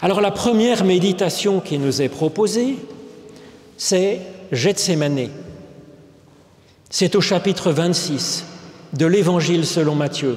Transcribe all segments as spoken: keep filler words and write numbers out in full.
Alors la première méditation qui nous est proposée, c'est Gethsémanée. C'est au chapitre vingt-six de l'Évangile selon Matthieu.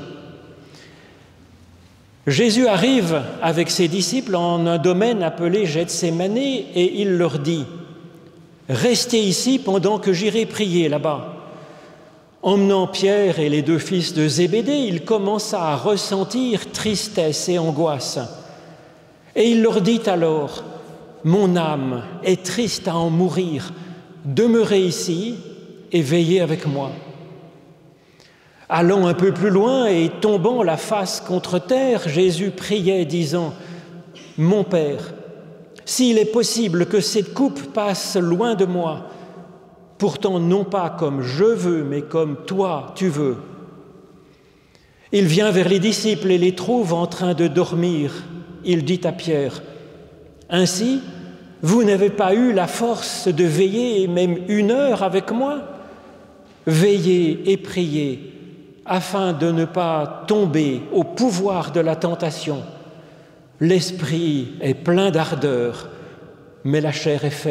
Jésus arrive avec ses disciples en un domaine appelé Gethsémanée et il leur dit « Restez ici pendant que j'irai prier là-bas ». Emmenant Pierre et les deux fils de Zébédée, il commença à ressentir tristesse et angoisse. Et il leur dit alors « Mon âme est triste à en mourir, demeurez ici et veillez avec moi. » Allant un peu plus loin et tombant la face contre terre, Jésus priait, disant « Mon Père, s'il est possible que cette coupe passe loin de moi, pourtant non pas comme je veux, mais comme toi tu veux. » Il vient vers les disciples et les trouve en train de dormir. Il dit à Pierre « Ainsi, vous n'avez pas eu la force de veiller même une heure avec moi? Veillez et priez, afin de ne pas tomber au pouvoir de la tentation. L'esprit est plein d'ardeur, mais la chair est faible. »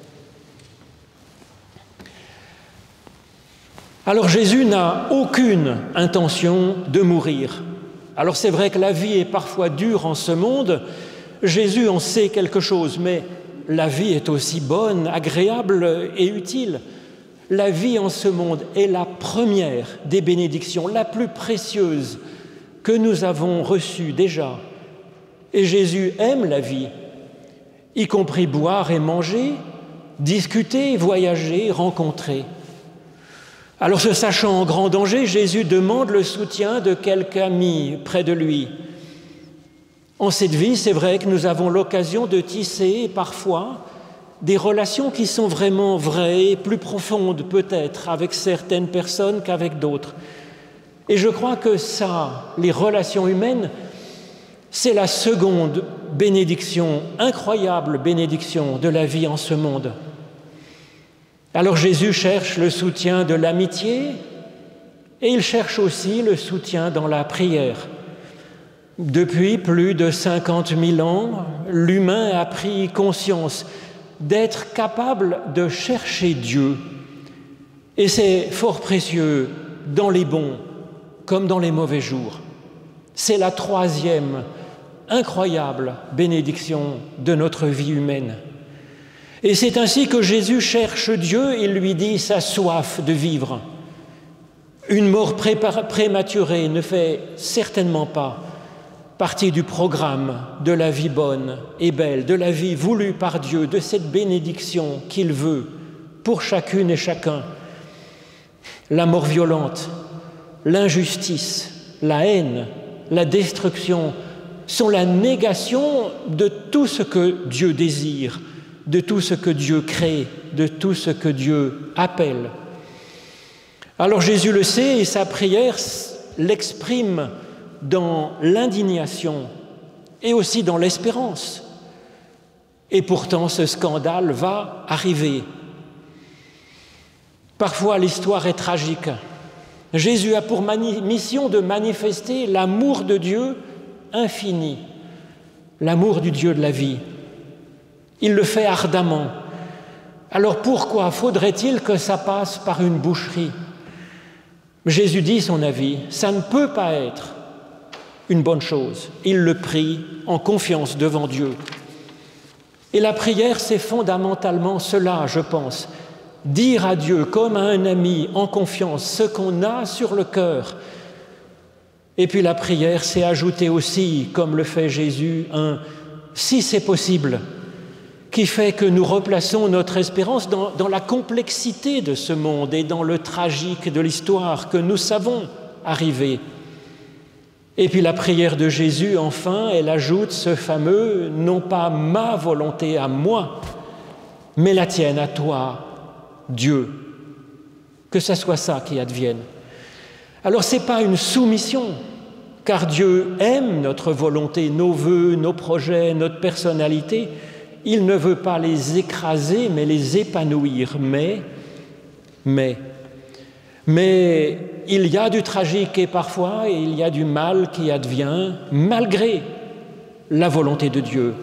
Alors Jésus n'a aucune intention de mourir. Alors c'est vrai que la vie est parfois dure en ce monde, Jésus en sait quelque chose, mais la vie est aussi bonne, agréable et utile. La vie en ce monde est la première des bénédictions, la plus précieuse que nous avons reçue déjà. Et Jésus aime la vie, y compris boire et manger, discuter, voyager, rencontrer. Alors, se sachant en grand danger, Jésus demande le soutien de quelques amis près de lui. En cette vie, c'est vrai que nous avons l'occasion de tisser parfois des relations qui sont vraiment vraies et plus profondes peut-être avec certaines personnes qu'avec d'autres. Et je crois que ça, les relations humaines, c'est la seconde bénédiction, incroyable bénédiction de la vie en ce monde. Alors Jésus cherche le soutien de l'amitié et il cherche aussi le soutien dans la prière. Depuis plus de cinquante mille ans, l'humain a pris conscience d'être capable de chercher Dieu. Et c'est fort précieux dans les bons comme dans les mauvais jours. C'est la troisième incroyable bénédiction de notre vie humaine. Et c'est ainsi que Jésus cherche Dieu, il lui dit sa soif de vivre. Une mort prématurée ne fait certainement pas partie du programme de la vie bonne et belle, de la vie voulue par Dieu, de cette bénédiction qu'il veut pour chacune et chacun. La mort violente, l'injustice, la haine, la destruction sont la négation de tout ce que Dieu désire, de tout ce que Dieu crée, de tout ce que Dieu appelle. Alors Jésus le sait et sa prière l'exprime dans l'indignation et aussi dans l'espérance. Et pourtant, ce scandale va arriver. Parfois, l'histoire est tragique. Jésus a pour mission de manifester l'amour de Dieu infini, l'amour du Dieu de la vie. Il le fait ardemment. Alors pourquoi faudrait-il que ça passe par une boucherie? Jésus dit son avis, ça ne peut pas être une bonne chose. Il le prie en confiance devant Dieu. Et la prière, c'est fondamentalement cela, je pense. Dire à Dieu, comme à un ami, en confiance, ce qu'on a sur le cœur. Et puis la prière, c'est ajouter aussi, comme le fait Jésus, un « si c'est possible », qui fait que nous replaçons notre espérance dans, dans la complexité de ce monde et dans le tragique de l'histoire que nous savons arriver. Et puis la prière de Jésus, enfin, elle ajoute ce fameux « non pas ma volonté à moi, mais la tienne à toi, Dieu ». Que ce soit ça qui advienne. Alors ce n'est pas une soumission, car Dieu aime notre volonté, nos vœux, nos projets, notre personnalité. Il ne veut pas les écraser, mais les épanouir. Mais, mais, mais il y a du tragique et parfois il y a du mal qui advient malgré la volonté de Dieu.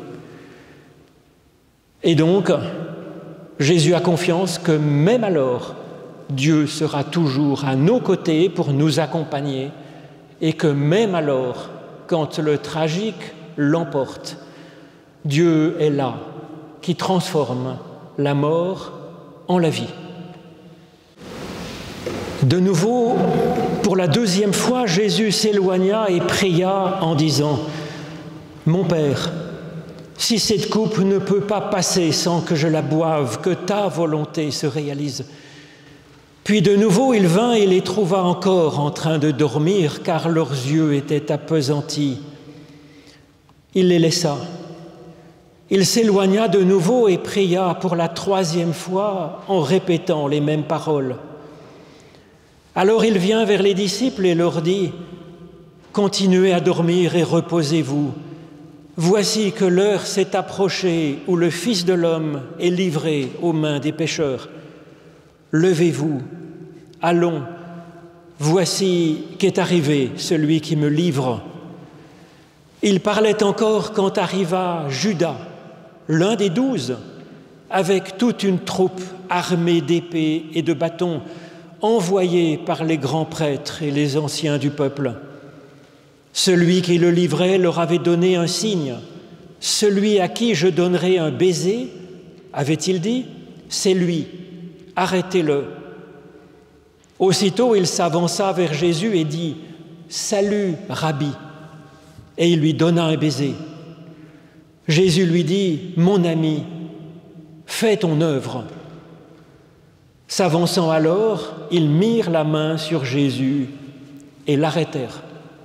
Et donc, Jésus a confiance que même alors, Dieu sera toujours à nos côtés pour nous accompagner et que même alors, quand le tragique l'emporte, Dieu est là, qui transforme la mort en la vie. De nouveau, pour la deuxième fois, Jésus s'éloigna et pria en disant « Mon Père, si cette coupe ne peut pas passer sans que je la boive, que ta volonté se réalise. » Puis de nouveau, il vint et les trouva encore en train de dormir, car leurs yeux étaient appesantis. Il les laissa. Il s'éloigna de nouveau et pria pour la troisième fois en répétant les mêmes paroles. Alors il vient vers les disciples et leur dit « Continuez à dormir et reposez-vous. Voici que l'heure s'est approchée où le Fils de l'homme est livré aux mains des pécheurs. Levez-vous, allons, voici qu'est arrivé celui qui me livre. » Il parlait encore quand arriva Judas, l'un des douze, avec toute une troupe armée d'épées et de bâtons, envoyé par les grands prêtres et les anciens du peuple. Celui qui le livrait leur avait donné un signe. « Celui à qui je donnerai un baiser, avait-il dit, c'est lui, arrêtez-le. » Aussitôt il s'avança vers Jésus et dit « Salut, Rabbi !» Et il lui donna un baiser. Jésus lui dit « Mon ami, fais ton œuvre. » S'avançant alors, ils mirent la main sur Jésus et l'arrêtèrent.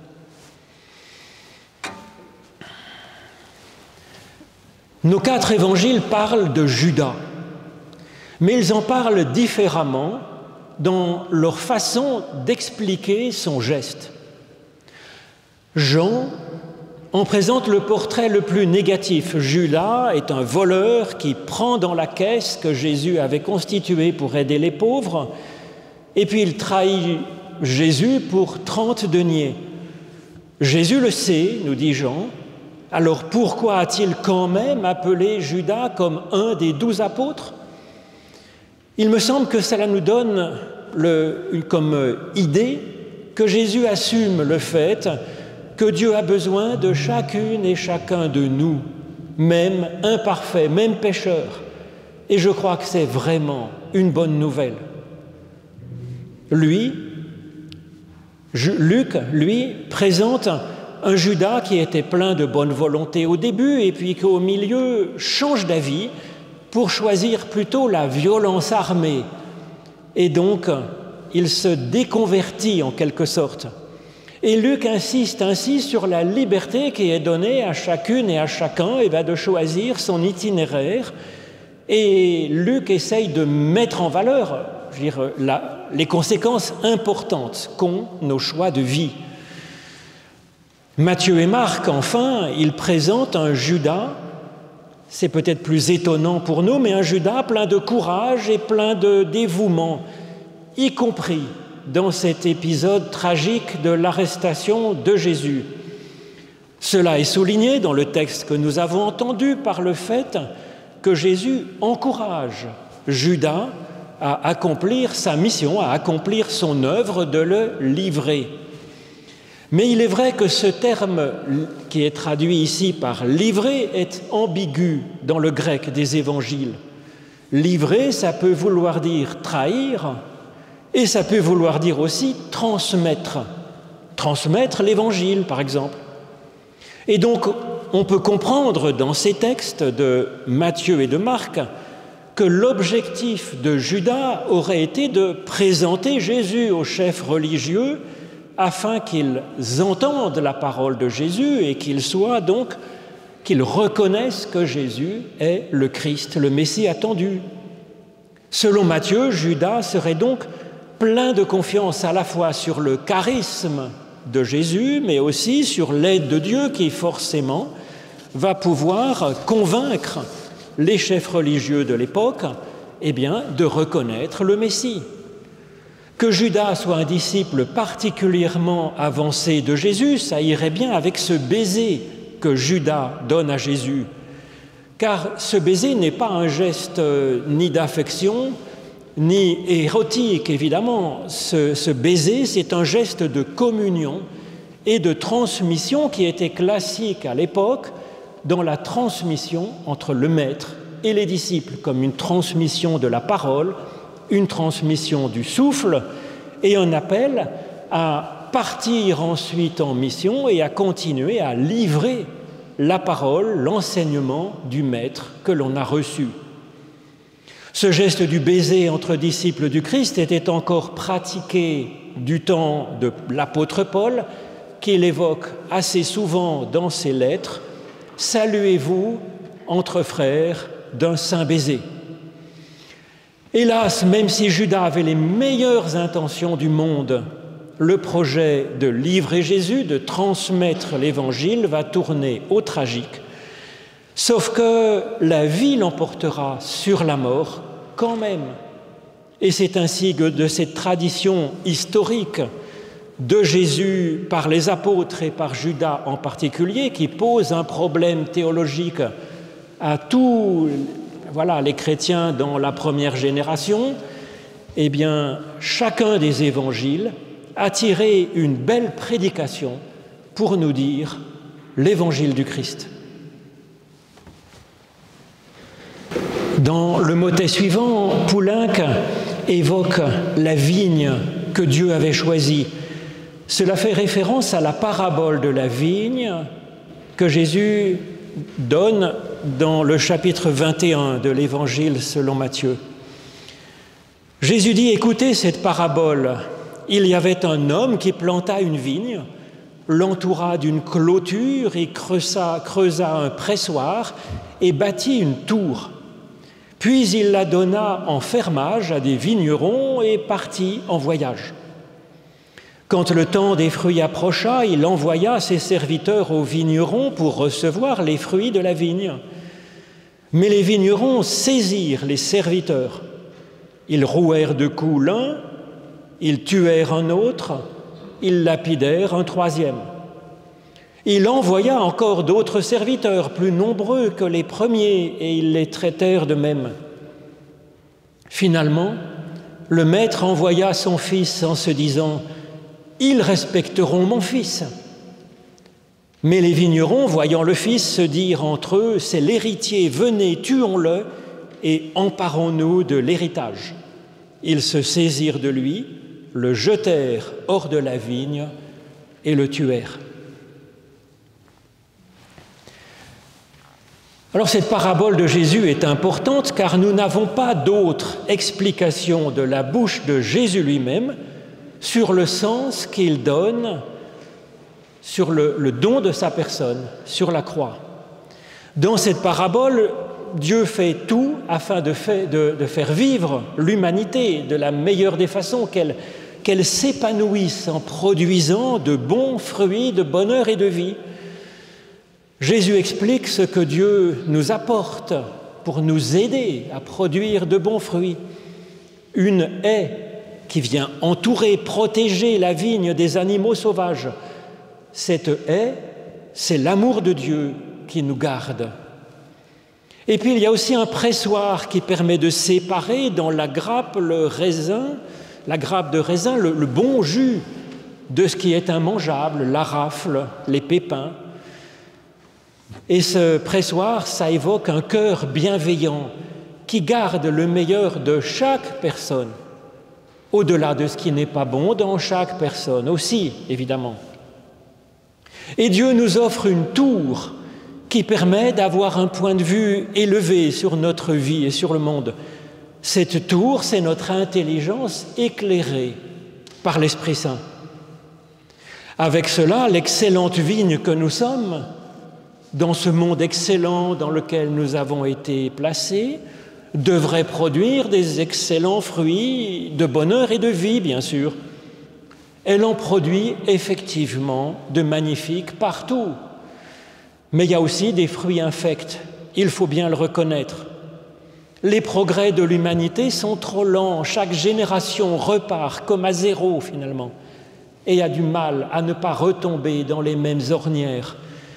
Nos quatre évangiles parlent de Judas, mais ils en parlent différemment dans leur façon d'expliquer son geste. Jean en présente le portrait le plus négatif. Judas est un voleur qui prend dans la caisse que Jésus avait constituée pour aider les pauvres, et puis il trahit Jésus pour trente deniers. Jésus le sait, nous dit Jean, alors pourquoi a-t-il quand même appelé Judas comme un des douze apôtres? Il me semble que cela nous donne le, comme idée que Jésus assume le fait que Dieu a besoin de chacune et chacun de nous, même imparfaits, même pécheurs. Et je crois que c'est vraiment une bonne nouvelle. Lui, Luc, lui, présente un Judas qui était plein de bonne volonté au début et puis qu'au milieu change d'avis pour choisir plutôt la violence armée. Et donc, il se déconvertit en quelque sorte. Et Luc insiste ainsi sur la liberté qui est donnée à chacune et à chacun et va de choisir son itinéraire. Et Luc essaye de mettre en valeur, je veux dire, la, les conséquences importantes qu'ont nos choix de vie. Matthieu et Marc, enfin, ils présentent un Judas, c'est peut-être plus étonnant pour nous, mais un Judas plein de courage et plein de dévouement, y compris dans cet épisode tragique de l'arrestation de Jésus. Cela est souligné dans le texte que nous avons entendu par le fait que Jésus encourage Judas à accomplir sa mission, à accomplir son œuvre de le livrer. Mais il est vrai que ce terme qui est traduit ici par « livrer » est ambigu dans le grec des évangiles. Livrer, ça peut vouloir dire trahir, et ça peut vouloir dire aussi transmettre. Transmettre l'évangile, par exemple. Et donc, on peut comprendre dans ces textes de Matthieu et de Marc que l'objectif de Judas aurait été de présenter Jésus aux chefs religieux afin qu'ils entendent la parole de Jésus et qu'ils soient donc, qu'ils reconnaissent que Jésus est le Christ, le Messie attendu. Selon Matthieu, Judas serait donc plein de confiance à la fois sur le charisme de Jésus, mais aussi sur l'aide de Dieu qui, forcément, va pouvoir convaincre les chefs religieux de l'époque, eh bien, de reconnaître le Messie. Que Judas soit un disciple particulièrement avancé de Jésus, ça irait bien avec ce baiser que Judas donne à Jésus. Car ce baiser n'est pas un geste euh, ni d'affection, ni érotique, évidemment. Ce, ce baiser, c'est un geste de communion et de transmission qui était classique à l'époque dans la transmission entre le maître et les disciples, comme une transmission de la parole, une transmission du souffle et un appel à partir ensuite en mission et à continuer à livrer la parole, l'enseignement du maître que l'on a reçu. Ce geste du baiser entre disciples du Christ était encore pratiqué du temps de l'apôtre Paul, qui l'évoque assez souvent dans ses lettres. « Saluez-vous entre frères d'un saint baiser ». Hélas, même si Judas avait les meilleures intentions du monde, le projet de livrer Jésus, de transmettre l'Évangile, va tourner au tragique. Sauf que la vie l'emportera sur la mort quand même. Et c'est ainsi que de cette tradition historique de Jésus par les apôtres et par Judas en particulier, qui pose un problème théologique à tous voilà, les chrétiens dans la première génération, eh bien, chacun des évangiles a tiré une belle prédication pour nous dire l'évangile du Christ. Dans le motet suivant, Poulenc évoque la vigne que Dieu avait choisie. Cela fait référence à la parabole de la vigne que Jésus donne dans le chapitre vingt et un de l'Évangile selon Matthieu. Jésus dit « Écoutez cette parabole. Il y avait un homme qui planta une vigne, l'entoura d'une clôture et creusa, creusa un pressoir et bâtit une tour. Puis il la donna en fermage à des vignerons et partit en voyage. Quand le temps des fruits approcha, il envoya ses serviteurs aux vignerons pour recevoir les fruits de la vigne. Mais les vignerons saisirent les serviteurs. Ils rouèrent de coups l'un, ils tuèrent un autre, ils lapidèrent un troisième. Il envoya encore d'autres serviteurs, plus nombreux que les premiers, et ils les traitèrent de même. Finalement, le maître envoya son fils en se disant « Ils respecteront mon fils ». Mais les vignerons, voyant le fils, se dirent entre eux « C'est l'héritier, venez, tuons-le et emparons-nous de l'héritage ». Ils se saisirent de lui, le jetèrent hors de la vigne et le tuèrent. Alors cette parabole de Jésus est importante car nous n'avons pas d'autre explication de la bouche de Jésus lui-même sur le sens qu'il donne, sur le, le don de sa personne, sur la croix. Dans cette parabole, Dieu fait tout afin de, fait, de, de faire vivre l'humanité de la meilleure des façons, qu'elle, qu'elle s'épanouisse en produisant de bons fruits de bonheur et de vie. Jésus explique ce que Dieu nous apporte pour nous aider à produire de bons fruits. Une haie qui vient entourer, protéger la vigne des animaux sauvages. Cette haie, c'est l'amour de Dieu qui nous garde. Et puis il y a aussi un pressoir qui permet de séparer dans la grappe le raisin, la grappe de raisin, le, le bon jus de ce qui est immangeable, la rafle, les pépins. Et ce pressoir, ça évoque un cœur bienveillant qui garde le meilleur de chaque personne, au-delà de ce qui n'est pas bon dans chaque personne aussi, évidemment. Et Dieu nous offre une tour qui permet d'avoir un point de vue élevé sur notre vie et sur le monde. Cette tour, c'est notre intelligence éclairée par l'Esprit Saint. Avec cela, l'excellente vigne que nous sommes, dans ce monde excellent dans lequel nous avons été placés, devrait produire des excellents fruits de bonheur et de vie, bien sûr. Elle en produit effectivement de magnifiques partout. Mais il y a aussi des fruits infects, il faut bien le reconnaître. Les progrès de l'humanité sont trop lents, chaque génération repart comme à zéro finalement, et a du mal à ne pas retomber dans les mêmes ornières.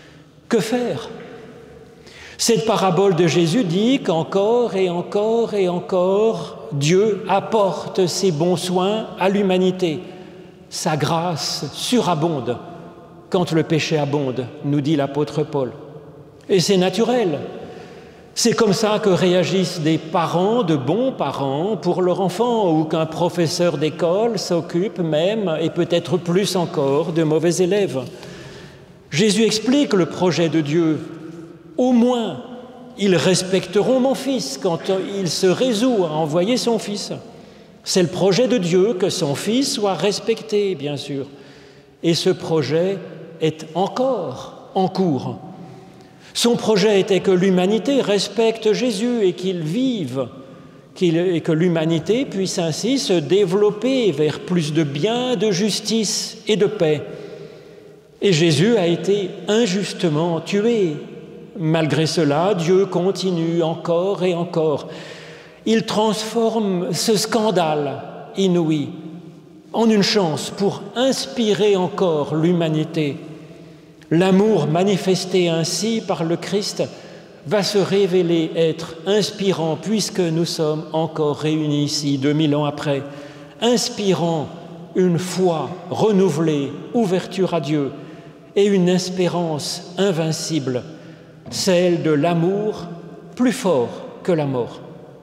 Que faire? Cette parabole de Jésus dit qu'encore et encore et encore, Dieu apporte ses bons soins à l'humanité. Sa grâce surabonde quand le péché abonde, nous dit l'apôtre Paul. Et c'est naturel. C'est comme ça que réagissent des parents, de bons parents, pour leur enfant, ou qu'un professeur d'école s'occupe même, et peut-être plus encore, de mauvais élèves. Jésus explique le projet de Dieu. Au moins, ils respecteront mon fils quand il se résout à envoyer son fils. C'est le projet de Dieu que son fils soit respecté, bien sûr. Et ce projet est encore en cours. Son projet était que l'humanité respecte Jésus et qu'il vive, qu'il, et que l'humanité puisse ainsi se développer vers plus de bien, de justice et de paix. Et Jésus a été injustement tué. Malgré cela, Dieu continue encore et encore. Il transforme ce scandale inouï en une chance pour inspirer encore l'humanité. L'amour manifesté ainsi par le Christ va se révéler être inspirant puisque nous sommes encore réunis ici deux mille ans après, inspirant une foi renouvelée, ouverture à Dieu et une espérance invincible, celle de l'amour plus fort que la mort.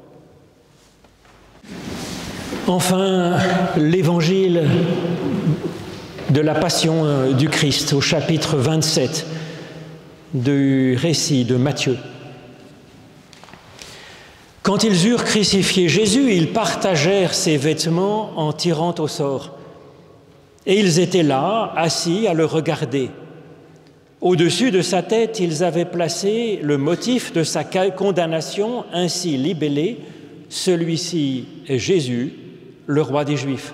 Enfin, l'évangile de la Passion du Christ au chapitre vingt-sept du récit de Matthieu. Quand ils eurent crucifié Jésus, ils partagèrent ses vêtements en tirant au sort. Et ils étaient là, assis à le regarder. Au-dessus de sa tête, ils avaient placé le motif de sa condamnation ainsi libellé, celui-ci est Jésus, le roi des Juifs.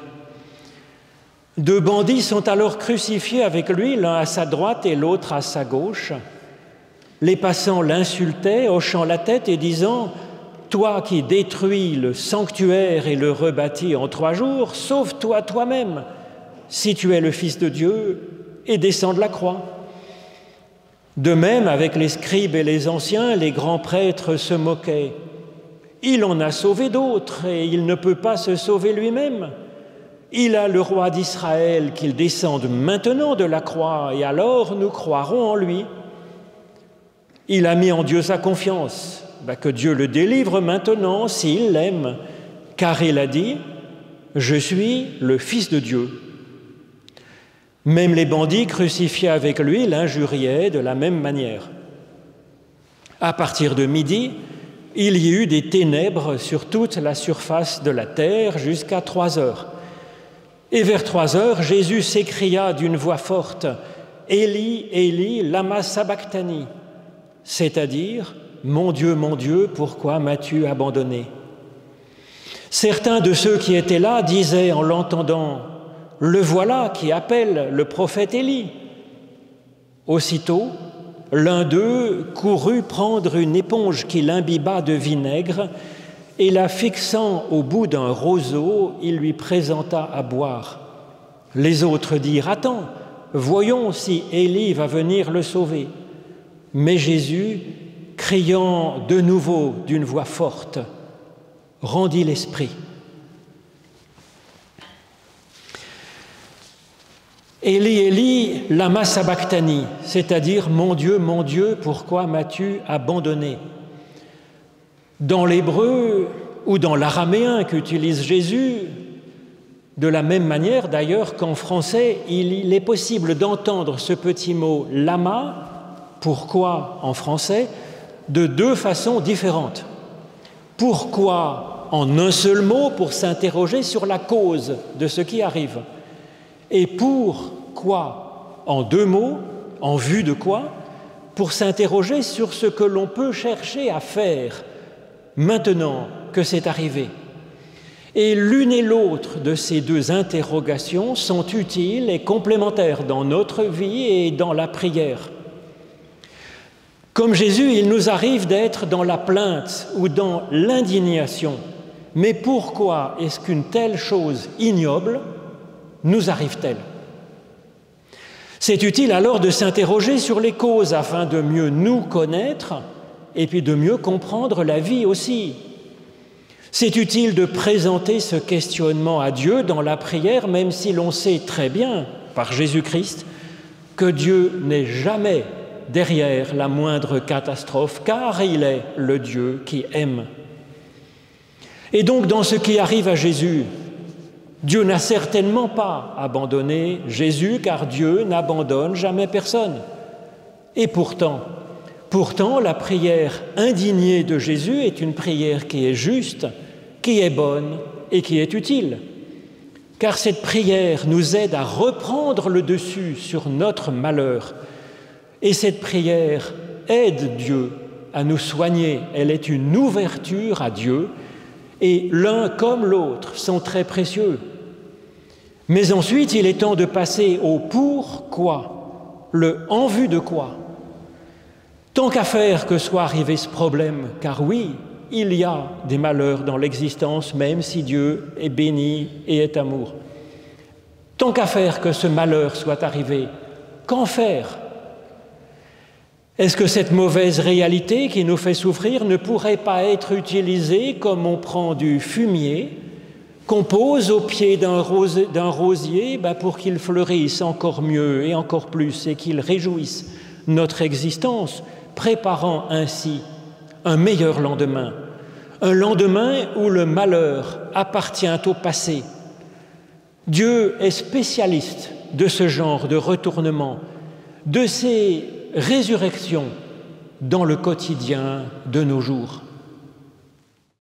Deux bandits sont alors crucifiés avec lui, l'un à sa droite et l'autre à sa gauche. Les passants l'insultaient, hochant la tête et disant « Toi qui détruis le sanctuaire et le rebâtis en trois jours, sauve-toi toi-même, si tu es le Fils de Dieu, et descends de la croix. » De même, avec les scribes et les anciens, les grands prêtres se moquaient. « Il en a sauvé d'autres et il ne peut pas se sauver lui-même. Il a le roi d'Israël qu'il descende maintenant de la croix et alors nous croirons en lui. Il a mis en Dieu sa confiance, ben que Dieu le délivre maintenant s'il l'aime, car il a dit « Je suis le Fils de Dieu ». Même les bandits crucifiés avec lui l'injuriaient de la même manière. À partir de midi, il y eut des ténèbres sur toute la surface de la terre jusqu'à trois heures. Et vers trois heures, Jésus s'écria d'une voix forte « Élie, Élie, lama sabachthani » c'est-à-dire « Mon Dieu, mon Dieu, pourquoi m'as-tu abandonné » Certains de ceux qui étaient là disaient en l'entendant « Le voilà qui appelle le prophète Élie ». Aussitôt, l'un d'eux courut prendre une éponge qu'il imbiba de vinaigre et la fixant au bout d'un roseau, il lui présenta à boire. Les autres dirent « Attends, voyons si Élie va venir le sauver ». Mais Jésus, criant de nouveau d'une voix forte, rendit l'esprit. Élie, Élie, lama sabachthani, c'est-à-dire « Mon Dieu, mon Dieu, pourquoi m'as-tu abandonné » Dans l'hébreu ou dans l'araméen qu'utilise Jésus, de la même manière d'ailleurs qu'en français, il est possible d'entendre ce petit mot « lama », pourquoi en français, de deux façons différentes. Pourquoi en un seul mot pour s'interroger sur la cause de ce qui arrive. Et pourquoi en deux mots, en vue de quoi, pour s'interroger sur ce que l'on peut chercher à faire maintenant que c'est arrivé. Et l'une et l'autre de ces deux interrogations sont utiles et complémentaires dans notre vie et dans la prière. Comme Jésus, il nous arrive d'être dans la plainte ou dans l'indignation. Mais pourquoi est-ce qu'une telle chose ignoble nous arrive-t-elle ? C'est utile alors de s'interroger sur les causes afin de mieux nous connaître et puis de mieux comprendre la vie aussi. C'est utile de présenter ce questionnement à Dieu dans la prière, même si l'on sait très bien, par Jésus-Christ, que Dieu n'est jamais derrière la moindre catastrophe, car il est le Dieu qui aime. Et donc, dans ce qui arrive à Jésus, Dieu n'a certainement pas abandonné Jésus, car Dieu n'abandonne jamais personne. Et pourtant, pourtant, la prière indignée de Jésus est une prière qui est juste, qui est bonne et qui est utile. Car cette prière nous aide à reprendre le dessus sur notre malheur. Et cette prière aide Dieu à nous soigner. Elle est une ouverture à Dieu. Et l'un comme l'autre sont très précieux. Mais ensuite, il est temps de passer au pourquoi, le en vue de quoi. Tant qu'à faire que soit arrivé ce problème, car oui, il y a des malheurs dans l'existence, même si Dieu est béni et est amour. Tant qu'à faire que ce malheur soit arrivé, qu'en faire? Est-ce que cette mauvaise réalité qui nous fait souffrir ne pourrait pas être utilisée comme on prend du fumier, qu'on pose au pied d'un, rose, d'un rosier ben pour qu'il fleurisse encore mieux et encore plus et qu'il réjouisse notre existence, préparant ainsi un meilleur lendemain, un lendemain où le malheur appartient au passé. Dieu est spécialiste de ce genre de retournement, de ces résurrections dans le quotidien de nos jours.